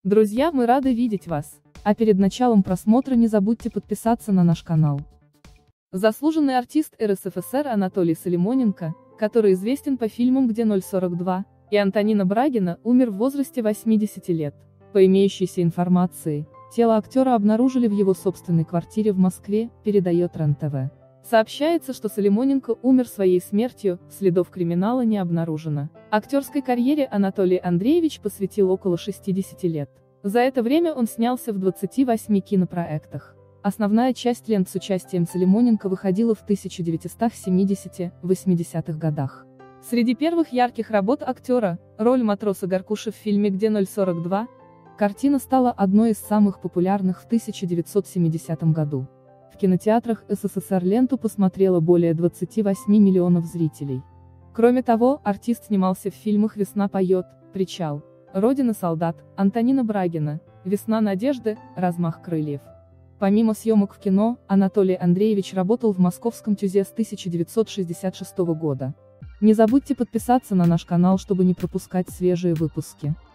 Друзья, мы рады видеть вас. А перед началом просмотра не забудьте подписаться на наш канал. Заслуженный артист РСФСР Анатолий Солимоненко, который известен по фильмам «Где 042» и Антонина Брагина, умер в возрасте 80 лет. По имеющейся информации, тело актера обнаружили в его собственной квартире в Москве, передает РЕН-ТВ. Сообщается, что Солимоненко умер своей смертью, следов криминала не обнаружено. Актерской карьере Анатолий Андреевич посвятил около 60 лет. За это время он снялся в 28 кинопроектах. Основная часть лент с участием Солимоненко выходила в 1970-80-х годах. Среди первых ярких работ актера – роль матроса Горкуши в фильме «Где 042». Картина стала одной из самых популярных в 1970 году. В кинотеатрах СССР ленту посмотрело более 28 миллионов зрителей. Кроме того, артист снимался в фильмах «Весна поет», «Причал», «Родина солдат», Антонина Брагина, «Весна надежды», «Размах крыльев». Помимо съемок в кино, Анатолий Андреевич работал в московском ТЮЗе с 1966 года. Не забудьте подписаться на наш канал, чтобы не пропускать свежие выпуски.